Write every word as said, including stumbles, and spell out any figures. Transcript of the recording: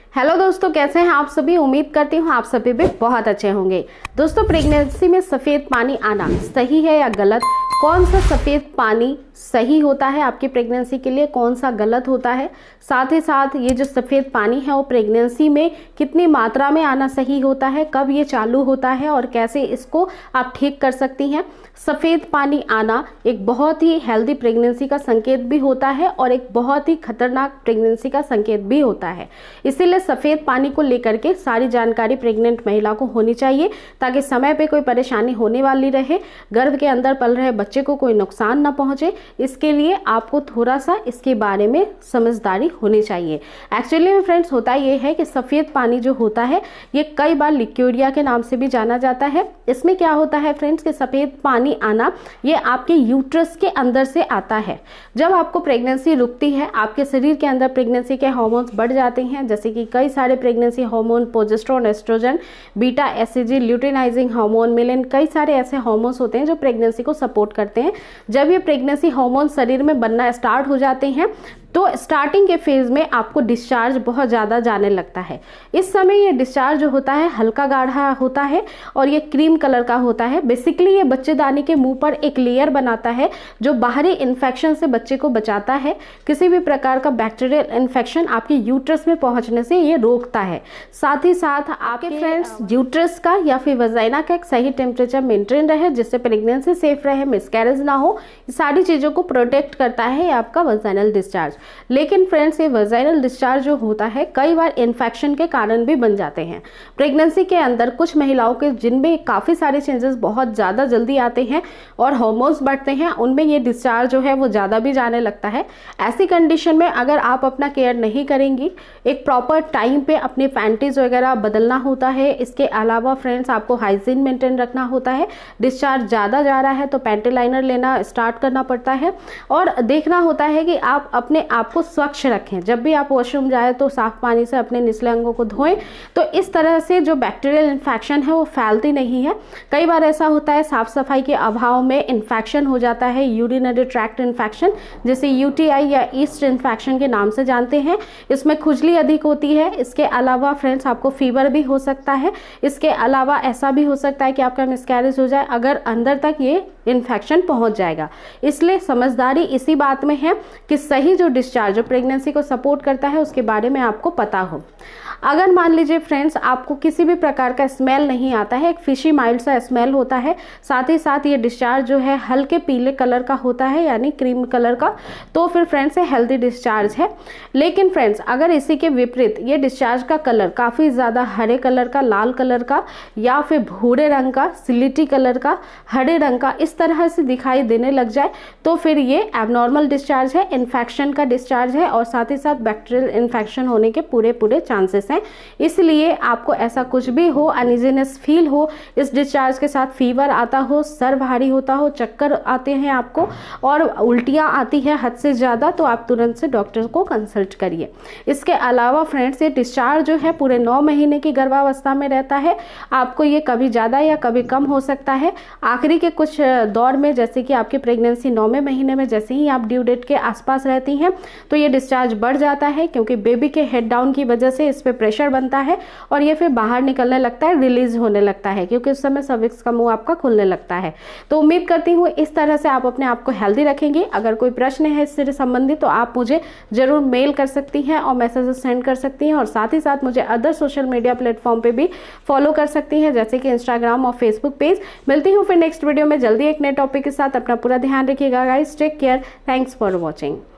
Hello दोस्तों, कैसे हैं आप सभी। उम्मीद करती हूँ आप सभी भी बहुत अच्छे होंगे। दोस्तों, प्रेगनेंसी में सफ़ेद पानी आना सही है या गलत? कौन सा सफ़ेद पानी सही होता है आपकी प्रेगनेंसी के लिए, कौन सा गलत होता है? साथ ही साथ ये जो सफ़ेद पानी है वो प्रेगनेंसी में कितनी मात्रा में आना सही होता है, कब ये चालू होता है और कैसे इसको आप ठीक कर सकती हैं। सफ़ेद पानी आना एक बहुत ही हेल्दी प्रेगनेंसी का संकेत भी होता है और एक बहुत ही खतरनाक प्रेगनेंसी का संकेत भी होता है। इसीलिए सफ़ेद पानी को लेकर के सारी जानकारी प्रेग्नेंट महिला को होनी चाहिए ताकि समय पे कोई परेशानी होने वाली रहे, गर्भ के अंदर पल रहे बच्चे को कोई नुकसान ना पहुंचे। इसके लिए आपको थोड़ा सा इसके बारे में समझदारी होनी चाहिए। एक्चुअली में फ्रेंड्स होता ये है कि सफ़ेद पानी जो होता है ये कई बार लिक्यूरिया के नाम से भी जाना जाता है। इसमें क्या होता है फ्रेंड्स कि सफ़ेद पानी आना ये आपके यूट्रस के अंदर से आता है। जब आपको प्रेगनेंसी रुकती है, आपके शरीर के अंदर प्रेगनेंसी के हार्मोन्स बढ़ जाते हैं, जैसे कि कई सारे pregnancy hormone, progesterone, oestrogen, beta HCG, luteinising hormone, मेलेन, कई सारे ऐसे हार्मोन्स होते हैं जो प्रेगनेंसी को सपोर्ट करते हैं। जब ये प्रेगनेंसी हार्मोन शरीर में बनना स्टार्ट हो जाते हैं तो स्टार्टिंग के फेज़ में आपको डिस्चार्ज बहुत ज़्यादा जाने लगता है। इस समय ये डिस्चार्ज जो होता है हल्का गाढ़ा होता है और ये क्रीम कलर का होता है। बेसिकली ये बच्चेदानी के मुंह पर एक लेयर बनाता है जो बाहरी इन्फेक्शन से बच्चे को बचाता है। किसी भी प्रकार का बैक्टीरियल इन्फेक्शन आपके यूट्रस में पहुंचने से ये रोकता है। साथ ही साथ आपके फ्रेंड्स यूट्रस का या फिर वजाइना का एक सही टेम्परेचर मेंटेन रहे, जिससे प्रेगनेंसी सेफ रहे, मिसकैरेज ना हो, सारी चीज़ों को प्रोटेक्ट करता है आपका वजाइनल डिस्चार्ज। लेकिन फ्रेंड्स ये वजाइनल डिस्चार्ज जो होता है कई बार इन्फेक्शन के कारण भी बन जाते हैं। प्रेगनेंसी के अंदर कुछ महिलाओं के जिनमें काफ़ी सारे चेंजेस बहुत ज़्यादा जल्दी आते हैं और हार्मोन्स बढ़ते हैं, उनमें ये डिस्चार्ज जो है वो ज़्यादा भी जाने लगता है। ऐसी कंडीशन में अगर आप अपना केयर नहीं करेंगी, एक प्रॉपर टाइम पे अपनी पैंटीज वगैरह बदलना होता है। इसके अलावा फ्रेंड्स आपको हाइजीन मेंटेन रखना होता है। डिस्चार्ज ज़्यादा जा रहा है तो पैंटी लाइनर लेना स्टार्ट करना पड़ता है और देखना होता है कि आप अपने आपको स्वच्छ रखें। जब भी आप वॉशरूम जाए तो साफ पानी से अपने निचले अंगों को धोएं, तो इस तरह से जो बैक्टीरियल इन्फेक्शन है वो फैलती नहीं है। कई बार ऐसा होता है साफ सफाई के अभाव में इन्फेक्शन हो जाता है, यूरिनरी ट्रैक्ट इन्फेक्शन, जिसे यूटीआई या ईस्ट इन्फेक्शन के नाम से जानते हैं। इसमें खुजली अधिक होती है। इसके अलावा फ्रेंड्स आपको फीवर भी हो सकता है। इसके अलावा ऐसा भी हो सकता है कि आपका मिसकैरेज हो जाए अगर अंदर तक ये इन्फेक्शन पहुंच जाएगा। इसलिए समझदारी इसी बात में है कि सही जो डिस्चार्ज जो प्रेगनेंसी को सपोर्ट करता है उसके बारे में आपको पता हो। अगर मान लीजिए फ्रेंड्स आपको किसी भी प्रकार का स्मेल नहीं आता है, एक फिशी माइल्ड सा स्मेल होता है, साथ ही साथ ये डिस्चार्ज जो है हल्के पीले कलर का होता है यानी क्रीम कलर का, तो फिर फ्रेंड्स ये हेल्दी डिस्चार्ज है। लेकिन फ्रेंड्स अगर इसी के विपरीत ये डिस्चार्ज का कलर काफ़ी ज़्यादा हरे कलर का, लाल कलर का या फिर भूरे रंग का, सिलेटी कलर का, हरे रंग का, इस तरह से दिखाई देने लग जाए तो फिर ये एबनॉर्मल डिस्चार्ज है, इन्फेक्शन का डिस्चार्ज है और साथ ही साथ बैक्टीरियल इन्फेक्शन होने के पूरे पूरे चांसेस हैं। इसलिए आपको ऐसा कुछ भी हो, अनइजीनेस फील हो, इस डिस्चार्ज के साथ फीवर आता हो, सर भारी होता हो, चक्कर आते हैं आपको और उल्टियाँ आती है हद से ज़्यादा, तो आप तुरंत से डॉक्टर को कंसल्ट करिए। इसके अलावा फ्रेंड्स ये डिस्चार्ज जो है पूरे नौ महीने की गर्भावस्था में रहता है। आपको ये कभी ज़्यादा या कभी कम हो सकता है। आखिरी के कुछ दौर में जैसे कि आपकी प्रेगनेंसी नौवें महीने में जैसे ही आप ड्यू डेट के आसपास रहती हैं तो ये डिस्चार्ज बढ़ जाता है, क्योंकि बेबी के हेड डाउन की वजह से इस पर प्रेशर बनता है और ये फिर बाहर निकलने लगता है, रिलीज होने लगता है, क्योंकि उस समय सर्विक्स का मुंह आपका खुलने लगता है। तो उम्मीद करती हूँ इस तरह से आप अपने आप को हेल्दी रखेंगे। अगर कोई प्रश्न है इससे संबंधित तो आप मुझे जरूर मेल कर सकती हैं और मैसेजेस सेंड कर सकती हैं और साथ ही साथ मुझे अदर सोशल मीडिया प्लेटफॉर्म पे भी फॉलो कर सकती हैं, जैसे कि इंस्टाग्राम और फेसबुक पेज। मिलती हूँ फिर नेक्स्ट वीडियो में जल्दी एक नए टॉपिक के साथ। अपना पूरा ध्यान रखिएगा guys, take care, thanks for watching.